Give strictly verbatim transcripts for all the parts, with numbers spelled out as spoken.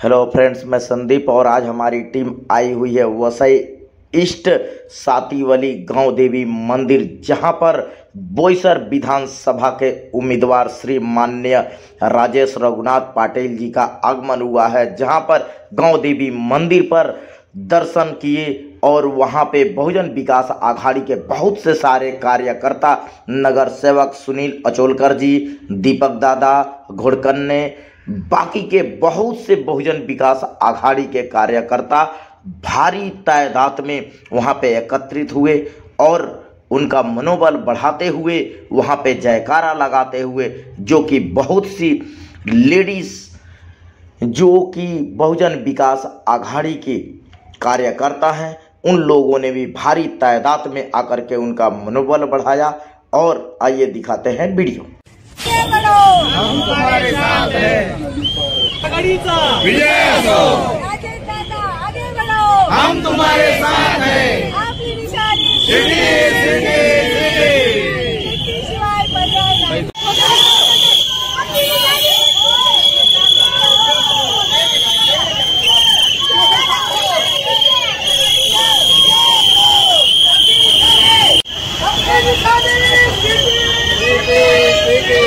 Hello friends, मैं संदीप और आज हमारी टीम आई हुई है वसई ईस्ट सातीवली गांव देवी मंदिर, जहां पर बोईसर विधानसभा के उम्मीदवार श्री माननीय राजेश रघुनाथ पाटिल जी का आगमन हुआ है। जहां पर गांव देवी मंदिर पर दर्शन किए और वहां पे बहुजन विकास आघाड़ी के बहुत से सारे कार्यकर्ता, नगर सेवक सुनील अचोलकर जी, दीपक दादा घोड़कन्ने, बाकी के बहुत से बहुजन विकास आघाड़ी के कार्यकर्ता भारी तादाद में वहां पे एकत्रित हुए और उनका मनोबल बढ़ाते हुए वहां पे जयकारा लगाते हुए, जो कि बहुत सी लेडीज जो कि बहुजन विकास आघाड़ी के कार्यकर्ता हैं, उन लोगों ने भी भारी तादाद में आकर के उनका मनोबल बढ़ाया। और आइए दिखाते हैं वीडियो। हम तुम्हारे साथ हैं, विजय हो। राजेश दादा आगे बढ़ो, हम तुम्हारे साथ हैं, आपकी निशानी सिटी सिटी सिटी सिटी शिवाय पर्याय नहीं। आपकी निशानी आपकी निशानी सिटी सिटी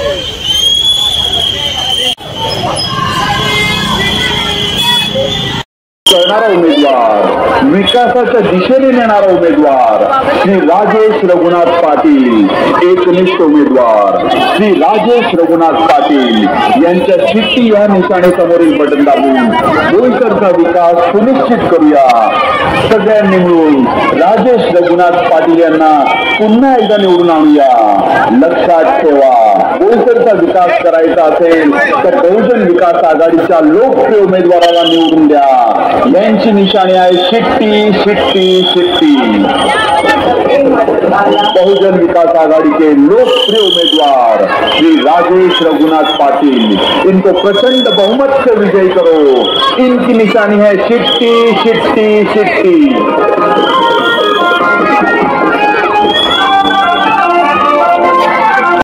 करणारा उमेदवार, विकासाच्या दिशेने नेणारा उमेदवार श्री राजेश रघुनाथ पाटील, एकनिष्ठ उमेदवार श्री राजेश रघुनाथ पाटील यांच्या शिट्टी या निशाणे समोरील बटन दाबून बोईसरचा विकास सुनिश्चित करूया। सगळ्यांनी मिळून राजेश रघुनाथ पाटील यांना पुन्हा एकदा निवडून आणूया। लक्षात ठेवा, बोईसरचा विकास करायचा असेल तर बहुजन विकास आघाडीच्या लोकप्रिय उमेदवाराला निवडून द्या। यांची निशाणी आहे शिट्टी शिट्टी शिट्टी। बहुजन विकास आघाड़ी के लोकप्रिय उम्मीदवार श्री राजेश रघुनाथ पाटिल, इनको प्रचंड बहुमत से विजयी करो। इनकी निशानी है शिट्टी शिट्टी शिट्टी।